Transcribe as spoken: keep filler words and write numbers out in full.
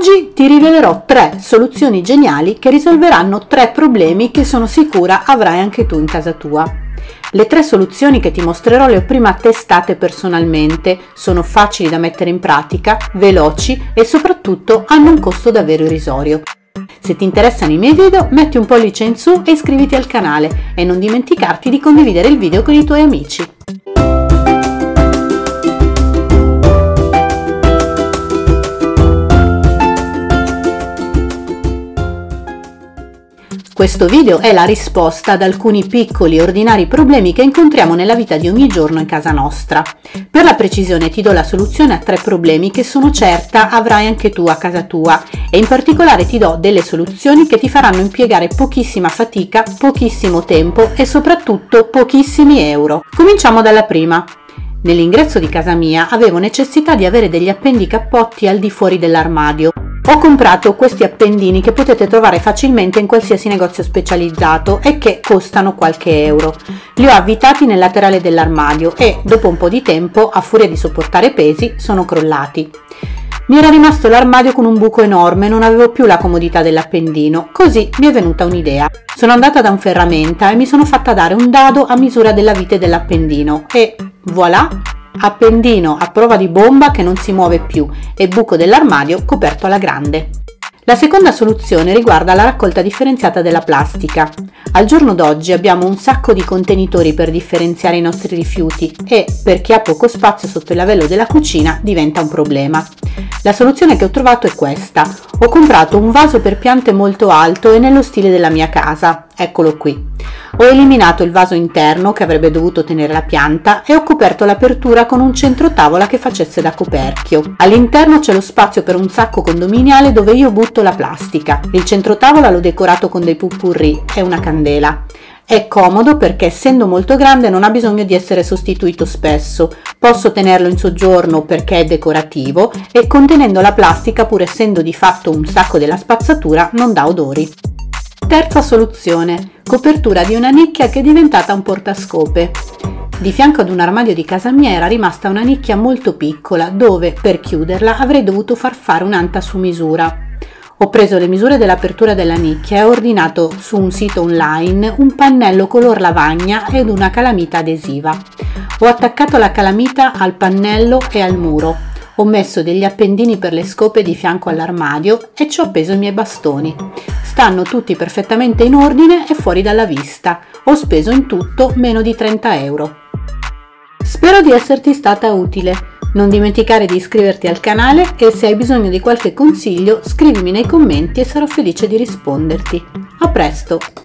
Oggi ti rivelerò tre soluzioni geniali che risolveranno tre problemi che sono sicura avrai anche tu in casa tua. Le tre soluzioni che ti mostrerò le ho prima testate personalmente, sono facili da mettere in pratica, veloci e soprattutto hanno un costo davvero irrisorio. Se ti interessano i miei video, metti un pollice in su e iscriviti al canale e non dimenticarti di condividere il video con i tuoi amici. Questo video è la risposta ad alcuni piccoli e ordinari problemi che incontriamo nella vita di ogni giorno in casa nostra. Per la precisione ti do la soluzione a tre problemi che sono certa avrai anche tu a casa tua e in particolare ti do delle soluzioni che ti faranno impiegare pochissima fatica, pochissimo tempo e soprattutto pochissimi euro. Cominciamo dalla prima. Nell'ingresso di casa mia avevo necessità di avere degli appendi cappotti al di fuori dell'armadio. Ho comprato questi appendini che potete trovare facilmente in qualsiasi negozio specializzato e che costano qualche euro. Li ho avvitati nel laterale dell'armadio e, dopo un po' di tempo, a furia di sopportare pesi, sono crollati. Mi era rimasto l'armadio con un buco enorme e non avevo più la comodità dell'appendino, così mi è venuta un'idea. Sono andata da un ferramenta e mi sono fatta dare un dado a misura della vite dell'appendino e voilà! Appendino a prova di bomba che non si muove più e buco dell'armadio coperto alla grande. La seconda soluzione riguarda la raccolta differenziata della plastica. Al giorno d'oggi abbiamo un sacco di contenitori per differenziare i nostri rifiuti e, per chi ha poco spazio sotto il lavello della cucina, diventa un problema. La soluzione che ho trovato è questa. Ho comprato un vaso per piante molto alto e nello stile della mia casa. Eccolo qui. Ho eliminato il vaso interno che avrebbe dovuto tenere la pianta e ho coperto l'apertura con un centrotavola che facesse da coperchio. All'interno c'è lo spazio per un sacco condominiale dove io butto la plastica. Il centrotavola l'ho decorato con dei pot-pourri e una candela. È comodo perché essendo molto grande non ha bisogno di essere sostituito spesso, posso tenerlo in soggiorno perché è decorativo e contenendo la plastica, pur essendo di fatto un sacco della spazzatura, non dà odori. Terza soluzione, copertura di una nicchia che è diventata un portascope. Di fianco ad un armadio di casa mia era rimasta una nicchia molto piccola dove, per chiuderla, avrei dovuto far fare un'anta su misura. Ho preso le misure dell'apertura della nicchia e ho ordinato su un sito online un pannello color lavagna ed una calamita adesiva. Ho attaccato la calamita al pannello e al muro. Ho messo degli appendini per le scope di fianco all'armadio e ci ho appeso i miei bastoni. Stanno tutti perfettamente in ordine e fuori dalla vista. Ho speso in tutto meno di trenta euro. Spero di esserti stata utile. Non dimenticare di iscriverti al canale e se hai bisogno di qualche consiglio scrivimi nei commenti e sarò felice di risponderti. A presto!